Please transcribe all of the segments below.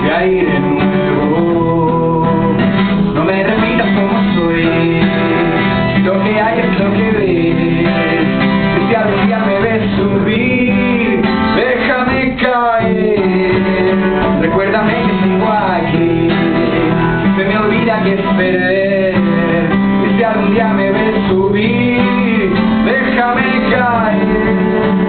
de aire nuevo. No me repitas cómo soy, lo que hay es lo que ves. Si algún día me ves subir, déjame caer. Recuérdame que sigo aquí, se me olvida que es perder. Y si algún día me ves subir, déjame caer.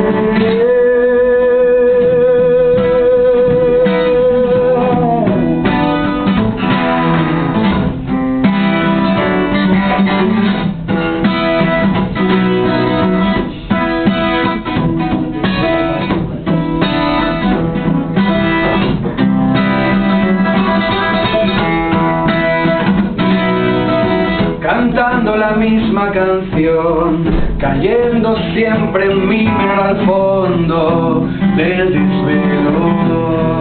Cantando la misma canción, cayendo siempre en mi menor al fondo del desvelo.